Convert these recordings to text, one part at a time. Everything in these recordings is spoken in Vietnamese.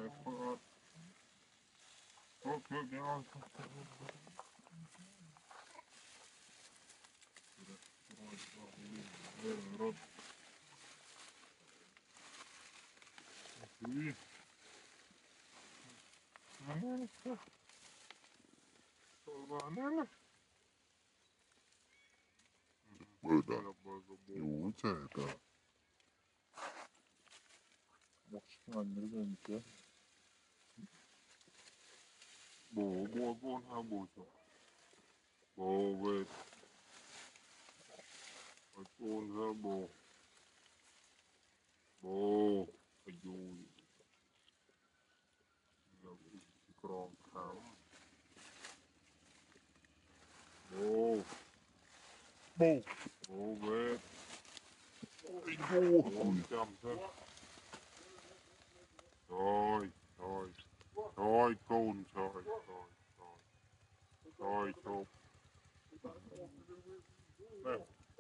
Burada. Yo, certo. Başka anları gelmiş ya. Bo ha bo cho. Bo về. Con ha bo. Bo. Ôi. Là con khám. Bo. Bo. Bo về. Ôi ôi. Chăm thế. Rồi. Rồi. Rồi con trời. Rồi. Rồi. Rồi chụp. Nè.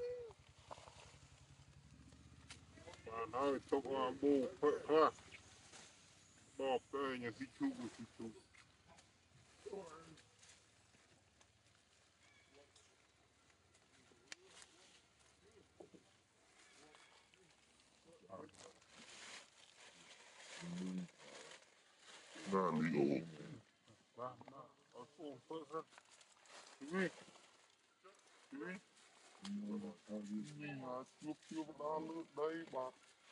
Bạn ơi, chụp bù phệ ha. Bọp đây nhà xích chung. Nà đi ổ. Ở xuống phệ ha. Đi. Nhìn là chưa đã lướt đây bạc.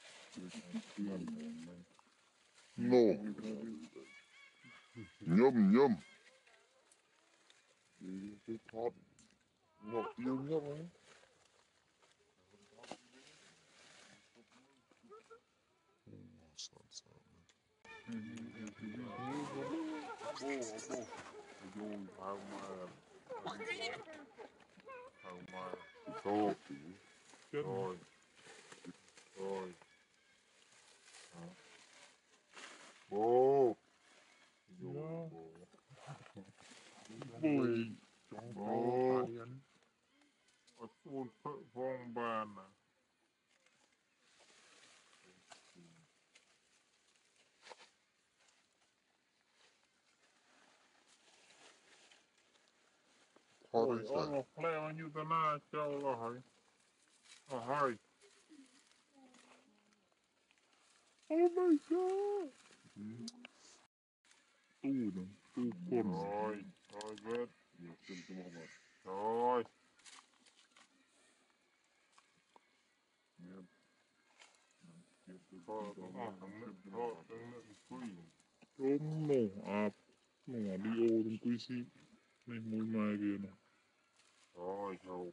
No. Nhâm. Cái thoát. Ngọt yêu nhâm ấy. Rồi. Bố. Bùi. Bố. Ở xuống phệ vong bàn à. Ôi, ông nó leo như thế nào châu là hỏi. Hỏi. Oh my god. Tu con. Rồi biết. Rồi. Ôm nổ ạp. Nổ đi ô trong quý sĩ. Này mùi mai kìa nè. Rồi, hầu.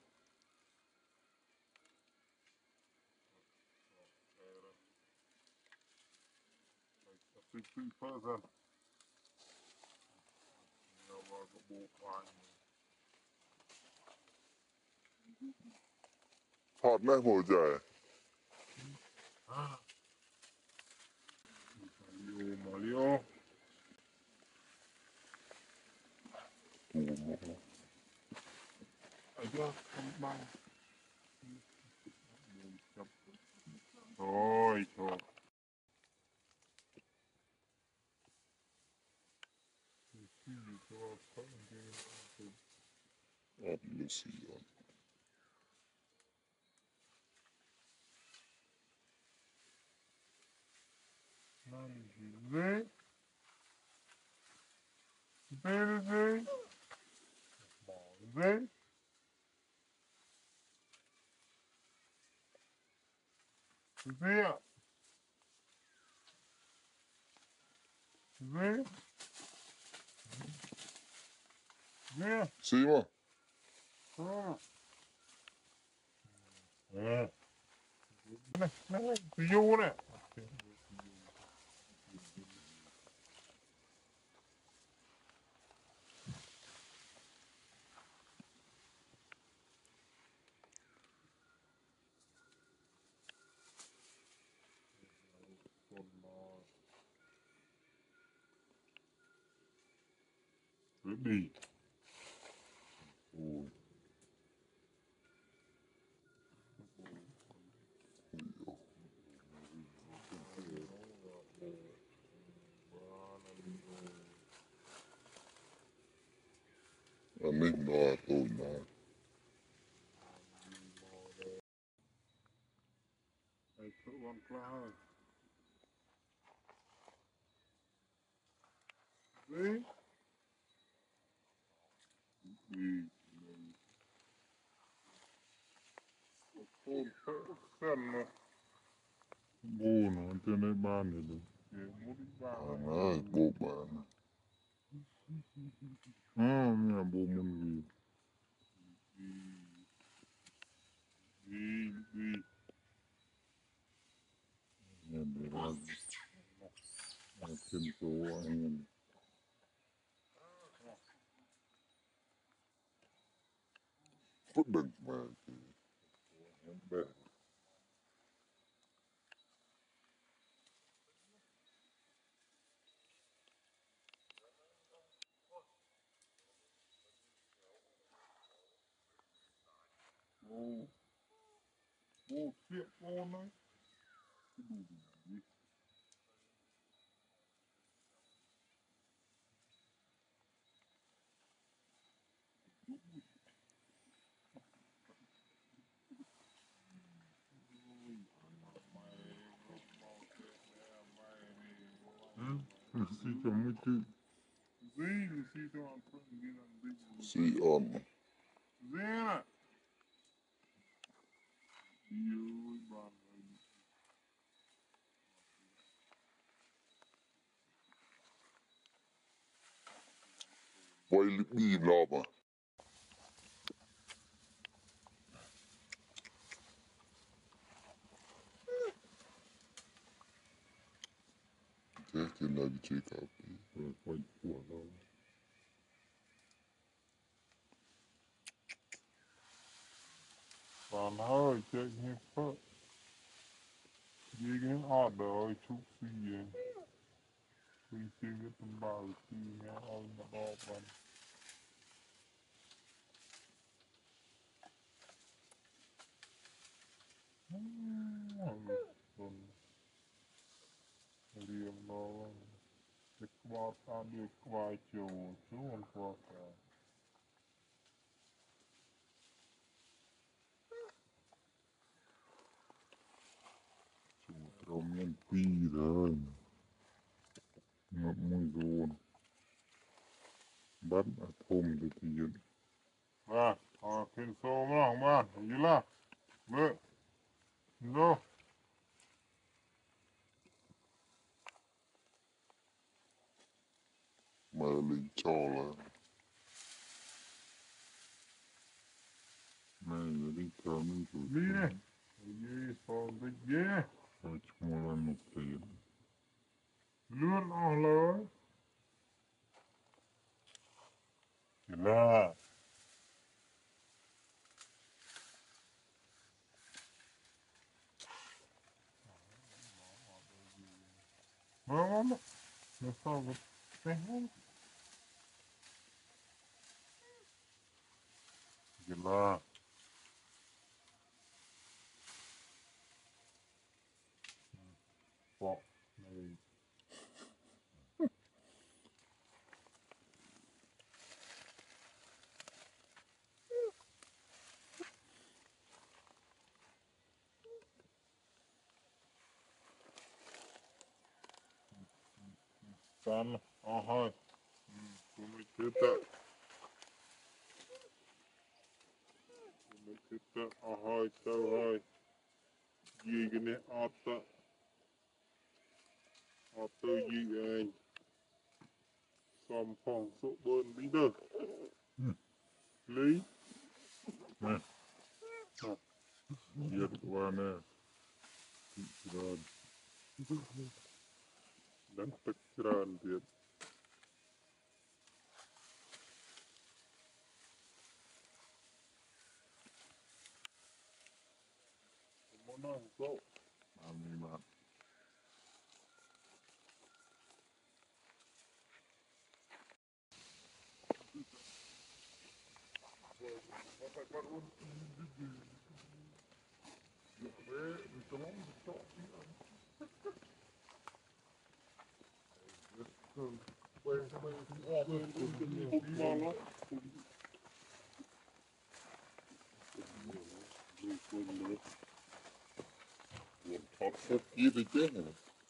Tự phơ ra. Nó vào cái bộ khoai. Thoát nè mùi dài. Mario. Aja, không băng. Rồi, thôi. Adlusion. Verde. Verde. Verde. Verde. Verde. Verde. Sì, ma. Này, vô nè. Cứ đi. Ôi. anh ấy nói tôi nói ai thợ con cloud đấy đi con thợ khăn mà bố nó trên đây ban rồi đấy muốn đi anh ban ấy bố bạn mẹ bố muốn đi đi nhận được là thêm số anh quyết định mà thì bè bố bố chuyện con đấy si cho muy chứ gì si cho ăn phân đi làm gì si on Zena yêu bạn quay lip đi lo mà thế thì là cái chuyện cả rồi quay của đâu bạn ơi chạy như phật gì cái họ đợi chút gì mình chỉ biết tầm bảo gì nghe ơi mà đo bạn còn liềm nó cái qua ta được qua chiều chú còn qua cả chú trông nhân pi rồi ngập mùi rồi bắt ở thùng thì hiện à phiên số mà không bạn gì là mơ rồi mà lên cho là này người đi chờ mình chủ đi này gì sao đi gì ở chung là một tiền luôn ở lời thì là mà nó sao cái thế thì là bỏ này tan hơi tôi mới chết kita ahoy tawai gigene ata yi anh xòm phòng số bơn đi đâu lý nè giật qua nè rồi đánh tức tràn tiệt món ăn số anh mà Quay quay quay quay quay quay quay Get again.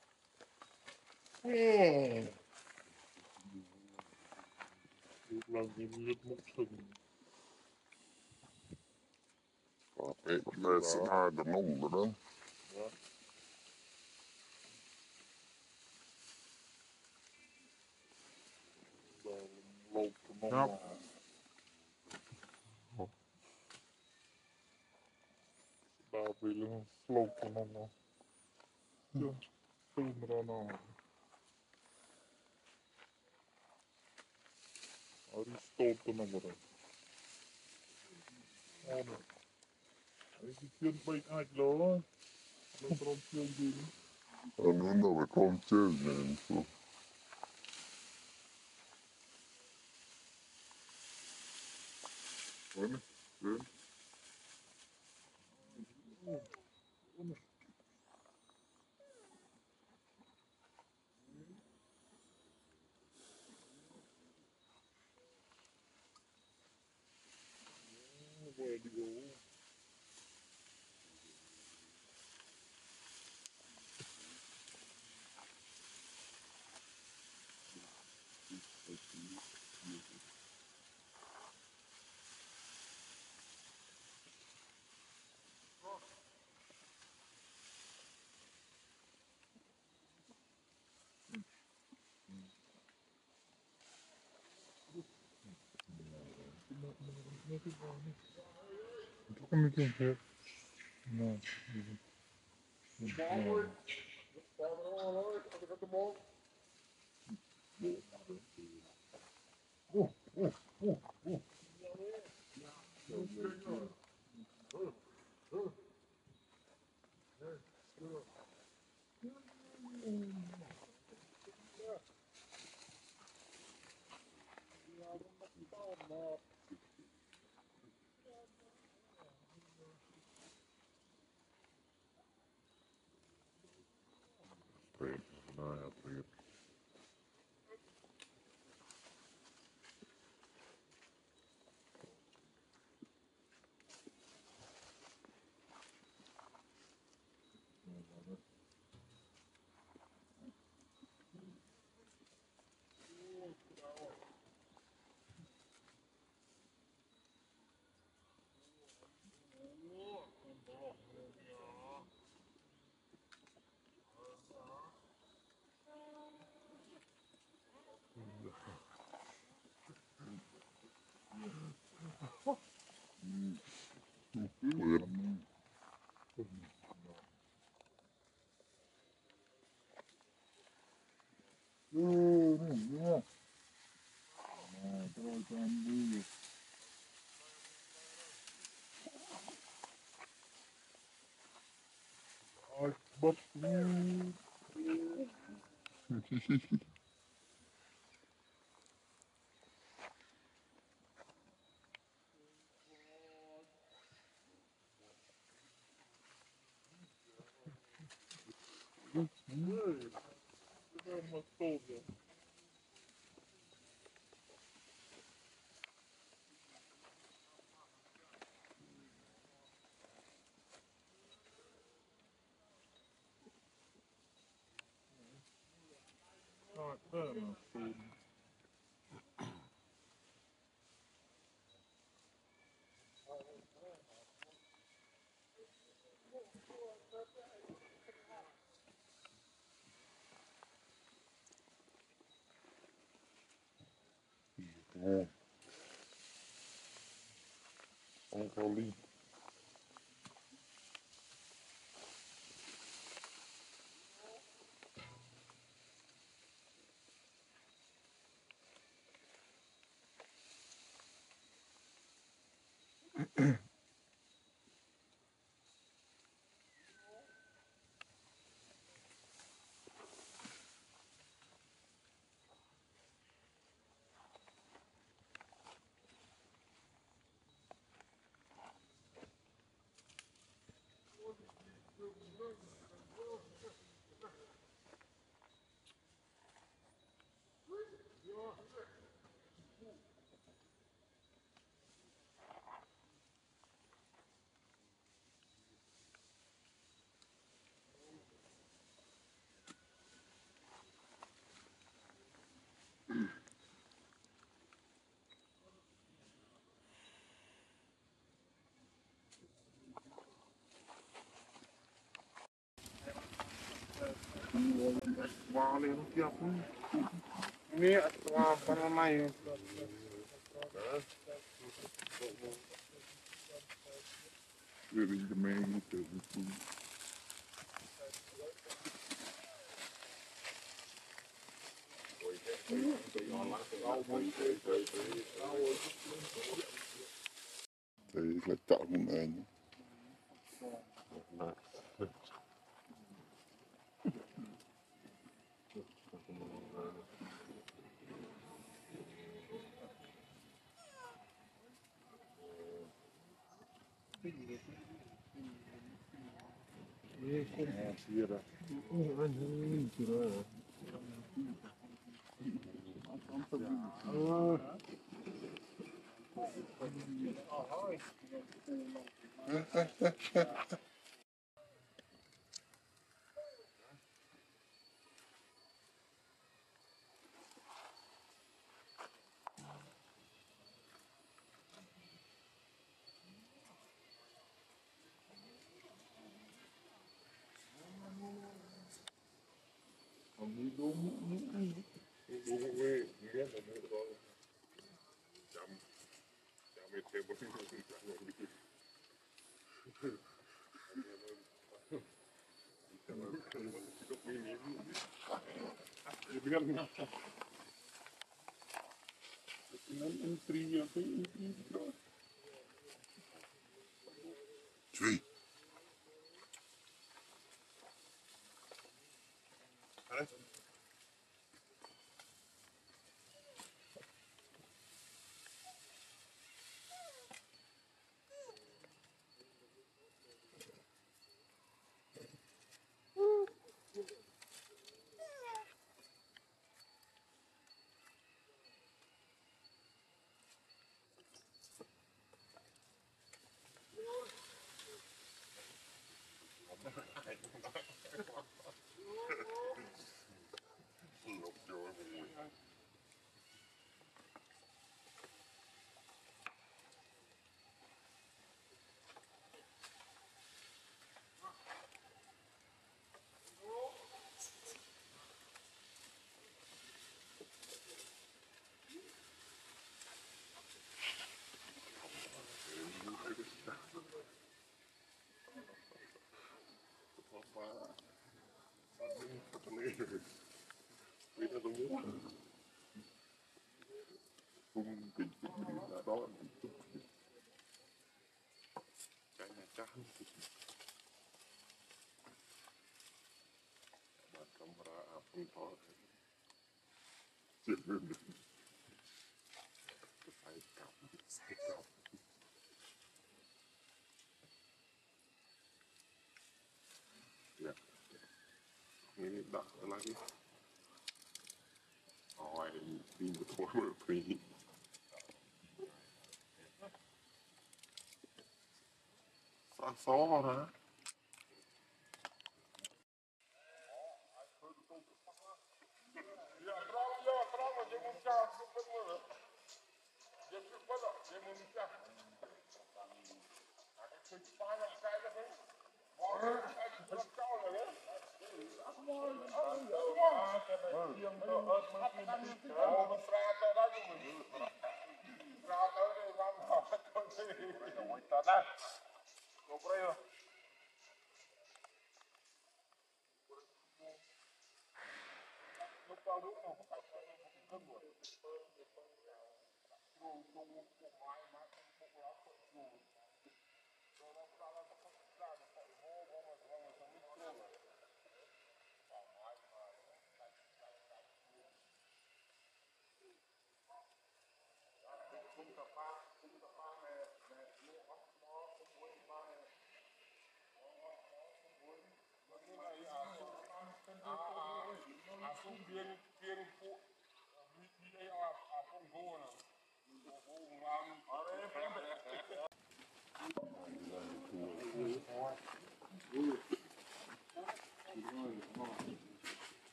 Lang inget muksen. Läser här den åldern. Ja. Låter någon. Ja. Där vill hon slå på någon. Ja. Sumra någon. Ja, det står på någon. Ja, men. Det kan bli aglo. Det är bra till. Han undrar vad kom tjuven så. Where to go? Come again here. No. But Uncle Lee. Vào lên tiếp nghĩa vào phần này really the main food. Thì là chọn một anh. Three. Ini tak lagi. Oh, ini betul free. Sasora.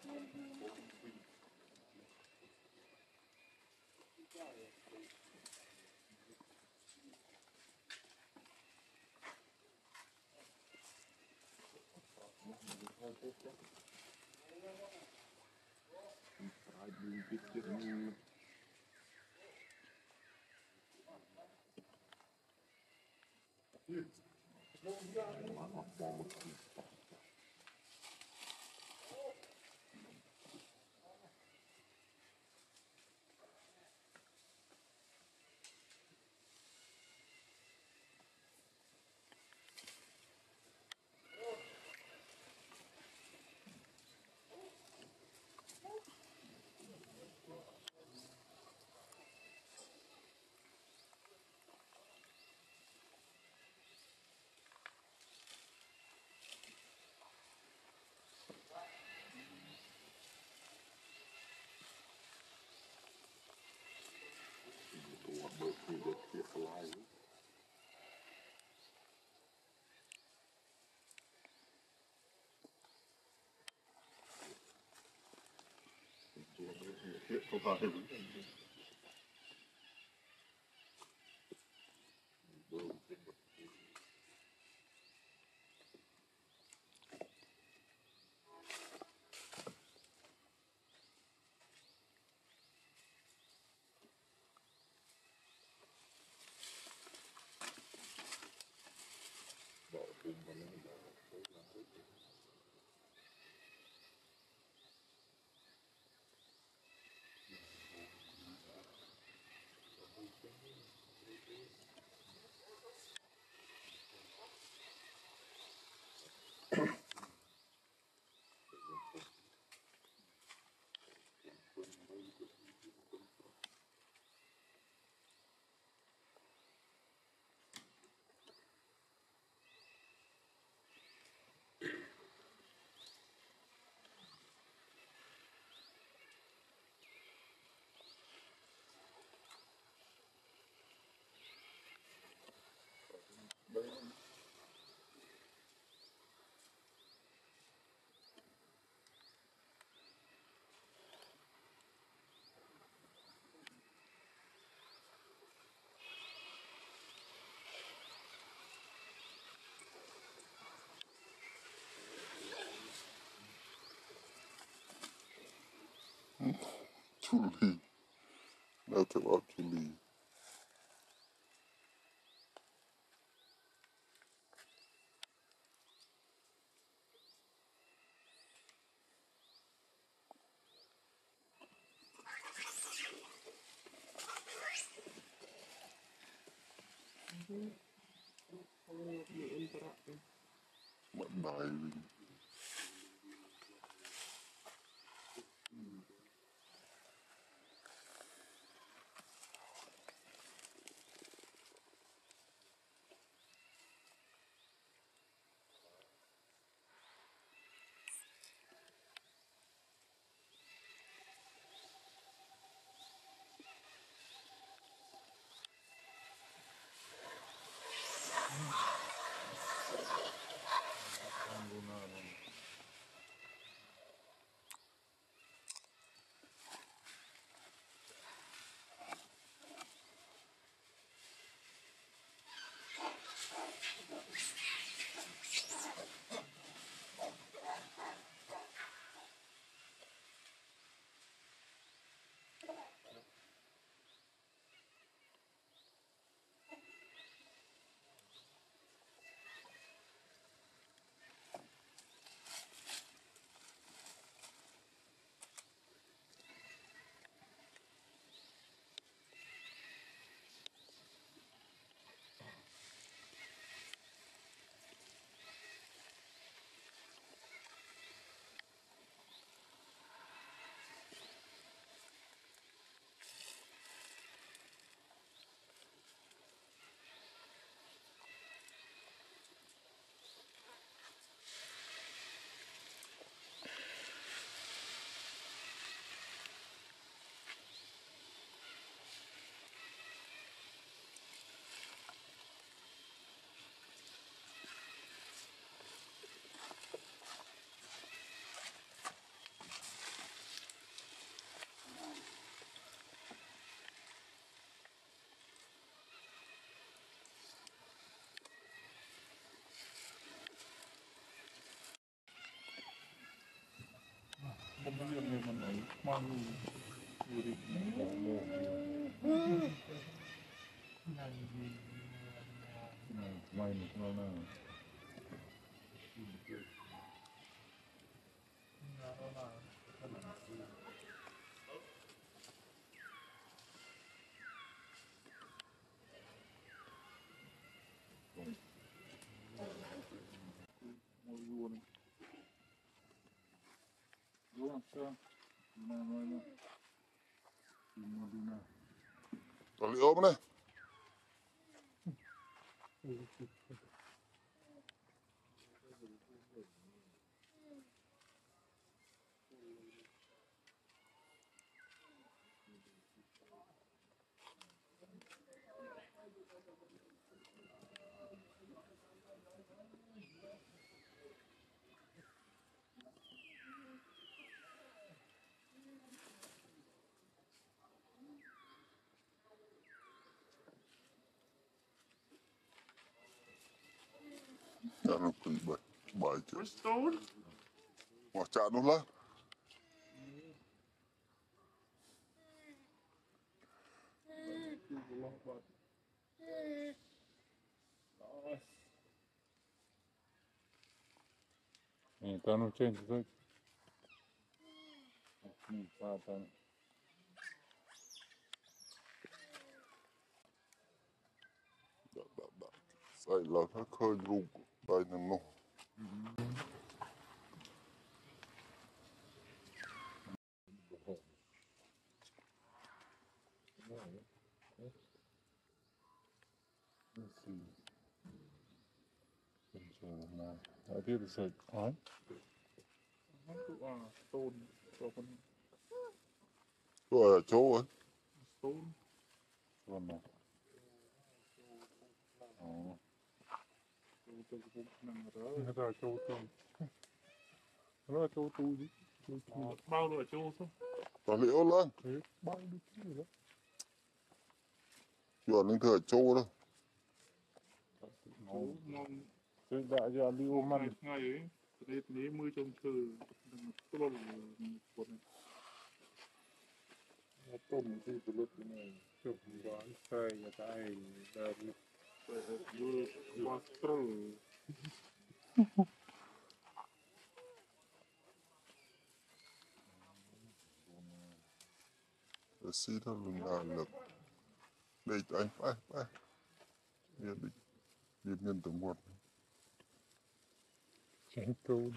Tuli. Not about Tuli. Maybe. không biết người mình ấy mang người đi bỏ mồ may một lâu nào ngồi luôn luôn sao nào đi nào Có liệu ốm này. Chả nó quỷ bật. Bài chứ. Bỏ chả nó lên. Tá no change, right? Tá. Đã. Phải là nó khơi rụng. Bài nó nổ. Let's see. So now, I did is like, huh? Stone, Rồi ở chỗ ấy. stone. Stone nào? Người ta châu tông. Nó là châu tu chứ. Bao rồi châu sao? Có liệu lên. Thế, bao đi chứ đó. Chuẩn lên thừa chỗ đâu. Thế đã giờ đi ôm ăn. Ngày ấy, thế mưa trông thử. Tôi bảo là một này. Nó tôm thì tôi lúc này. Chụp đoán xây người ta ấy. Vừa qua trừ. Để xí nó lùng nào lực. Đây anh phải. Đi nhân tầm một. Chẳng câu.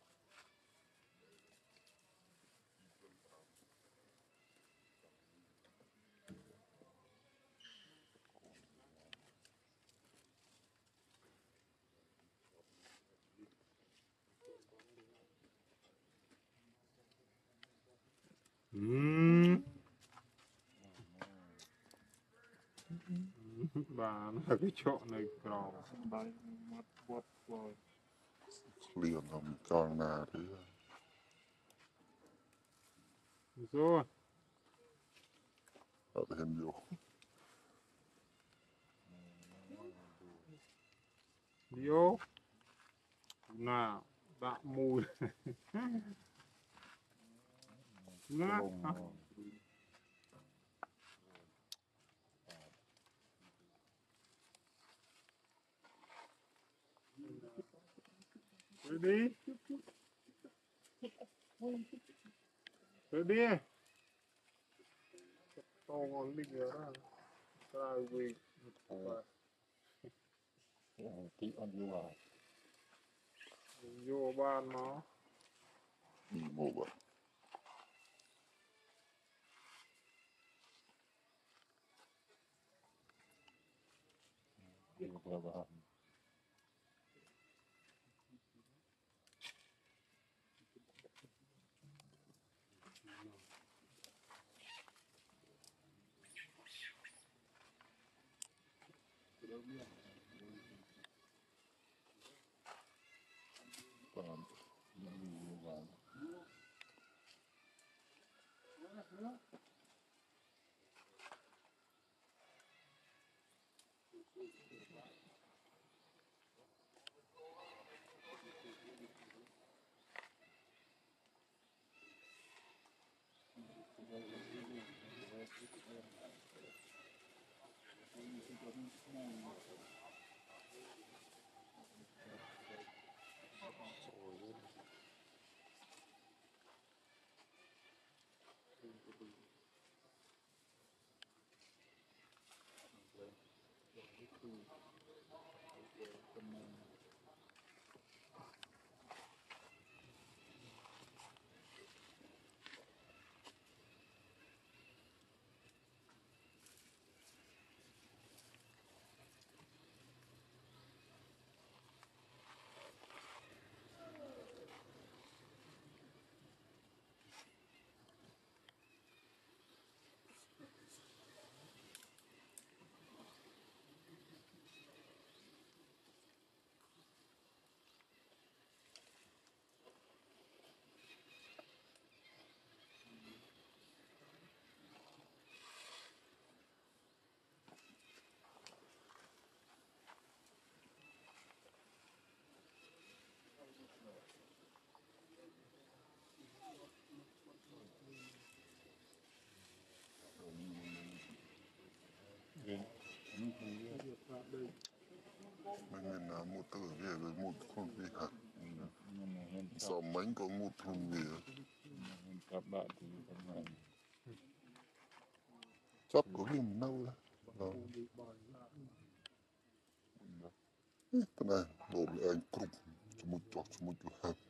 Bà nó là cái chỗ này cỏ đấy mắt quất rồi Liền làm con nà thế. rồi Ở hình vô. vô nào đã mùi ngát rồi đi rồi đi to ngon đi nữa ra vì tí ăn vô à vô ban nó Đi mô bật. vô ban còn vô ban mình một từ về với một con về hạt sau mấy có một con về Các bạn thì không này chắc có cái mình đâu đó cái này đồ anh cục cho một chút hạt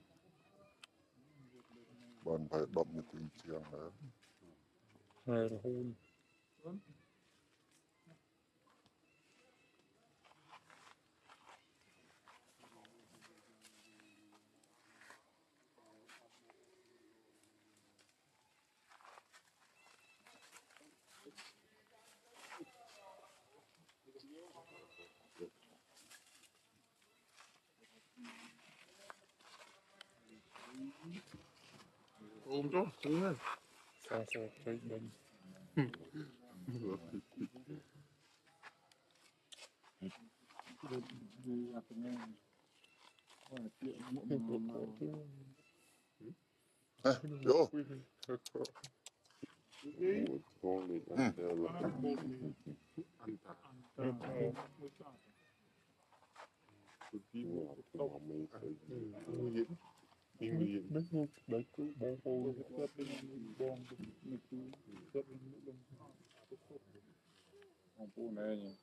bạn phải đập một cái chiang đó hai hôn ôm cho đúng rồi sao thấy bên vô con đi ăn đều là đấy cứ bố cô cô này nhỉ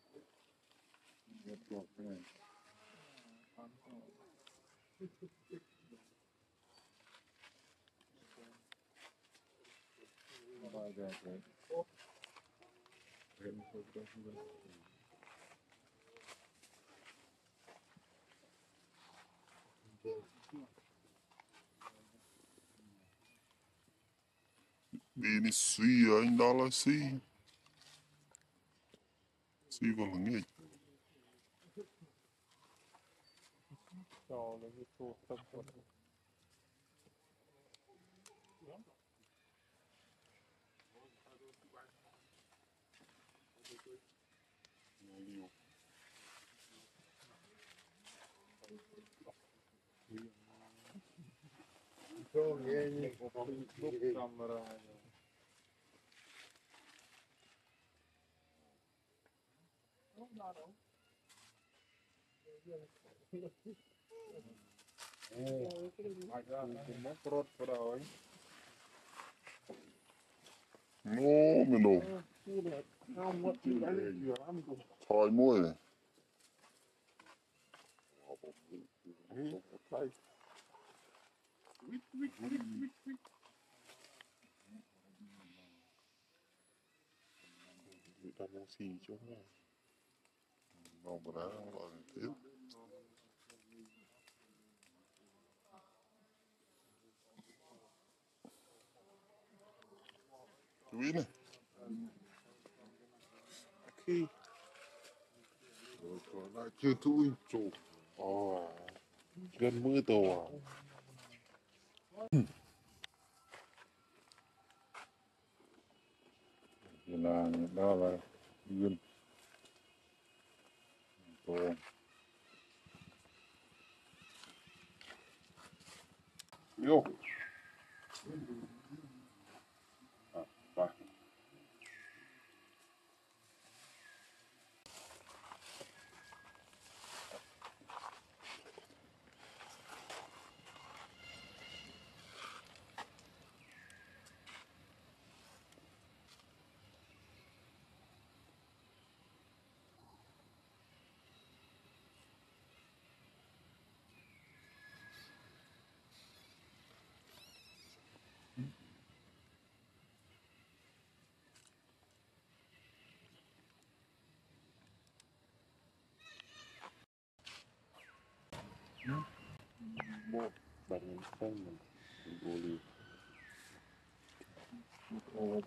đi đi suy anh đó là suy vào là nghe cho lấy cái tô tâm con camera nó trot vào rồi nó mình đồ thôi môi này ta mua xì chỗ này nó mà đã là tiếp chú ý này khi còn lại chưa thui chủ gần mưa tổ thì là đó là gần tổ vô một bằng không mình vô đi ô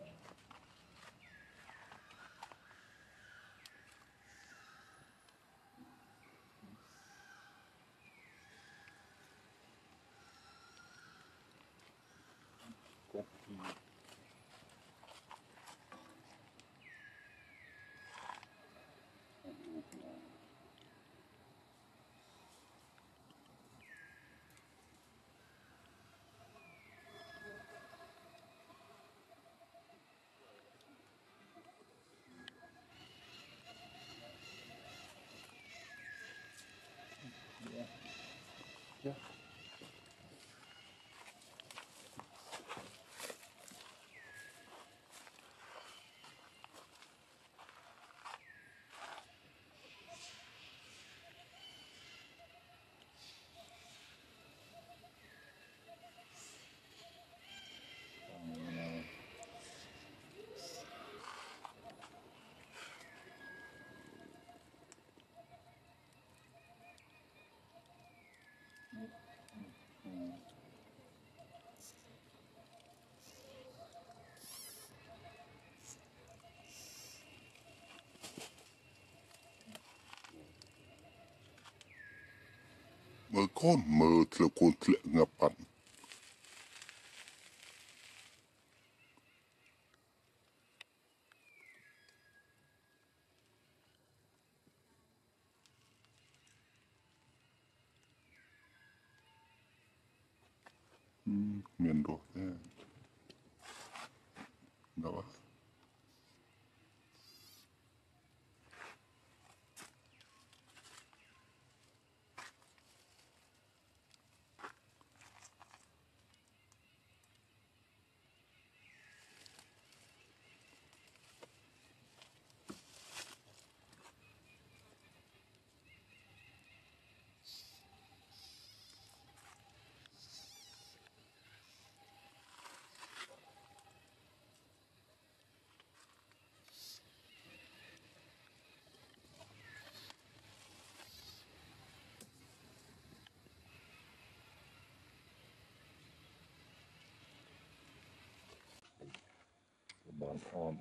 có yeah. mơ con mơ là con lệ ngập bắn miền đổ thế ngập bán on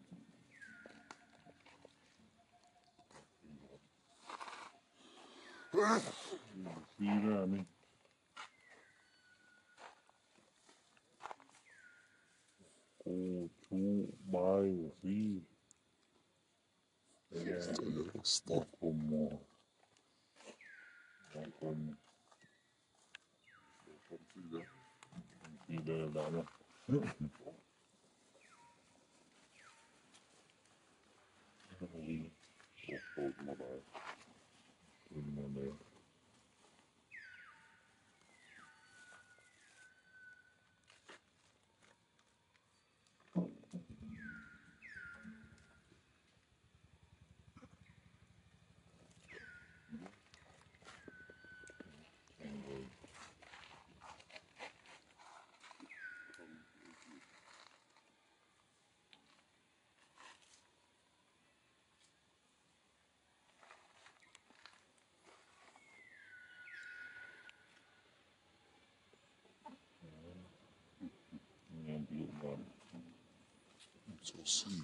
xí ra đi cô chú bài xí stop como con xí đây là đó một mà bài mà đây nghe điệu mà so sweet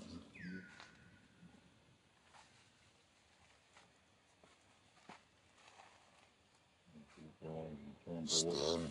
stand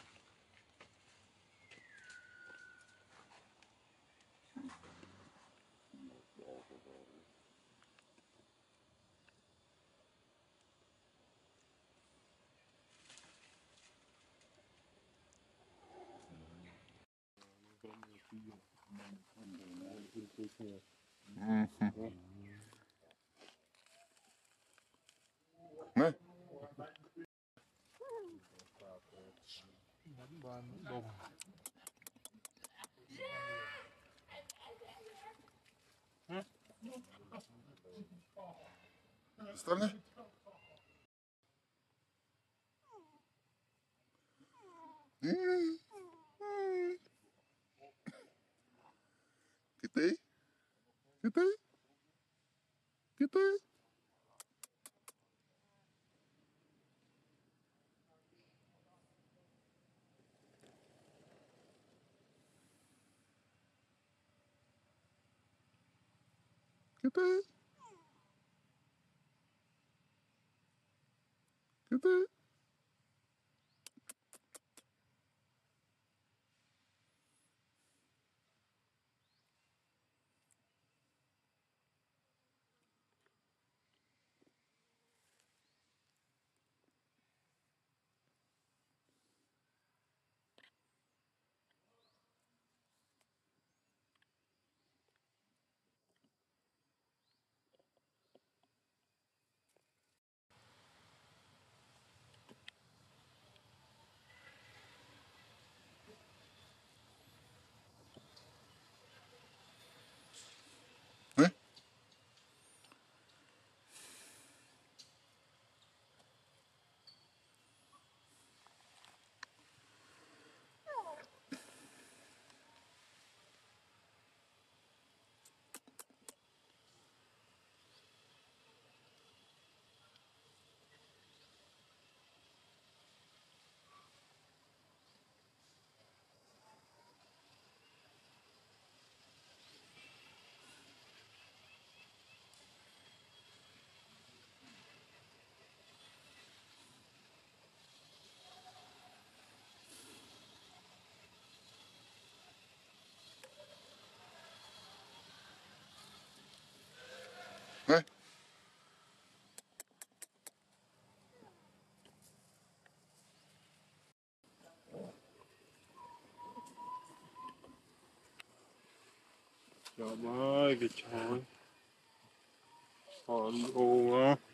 này stand này cái tí cái tí Cái thế. Cái thế. Đấy. Đấy. Trời ơi, cái trời. Còn ô á.